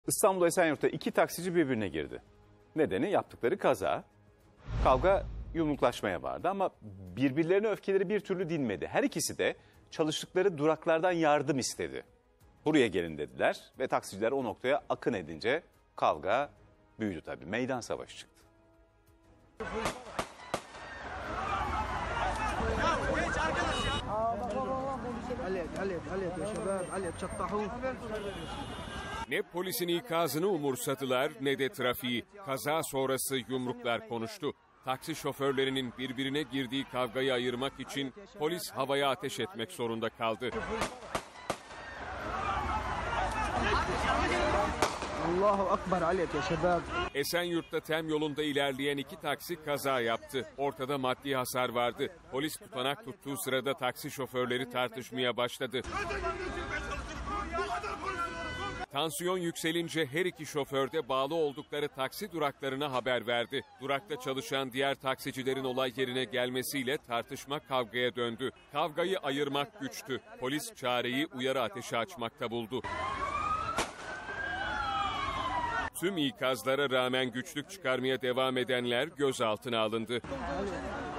İstanbul Esenyurt'ta iki taksici birbirine girdi. Nedeni yaptıkları kaza. Kavga yumruklaşmaya vardı ama birbirlerine öfkeleri bir türlü dinmedi. Her ikisi de çalıştıkları duraklardan yardım istedi. Buraya gelin dediler ve taksiciler o noktaya akın edince kavga büyüdü tabii. Meydan savaşı çıktı. Ne polisin ikazını umursadılar ne de trafiği. Kaza sonrası yumruklar konuştu. Taksi şoförlerinin birbirine girdiği kavgayı ayırmak için polis havaya ateş etmek zorunda kaldı. Allahu Ekber aleyk ya şebab. Esenyurt'ta TEM yolunda ilerleyen iki taksi kaza yaptı. Ortada maddi hasar vardı. Polis tutanak tuttuğu sırada taksi şoförleri tartışmaya başladı. Tansiyon yükselince her iki şoför de bağlı oldukları taksi duraklarına haber verdi. Durakta çalışan diğer taksicilerin olay yerine gelmesiyle tartışma kavgaya döndü. Kavgayı ayırmak güçtü. Polis çareyi uyarı ateşi açmakta buldu. Tüm ikazlara rağmen güçlük çıkarmaya devam edenler gözaltına alındı.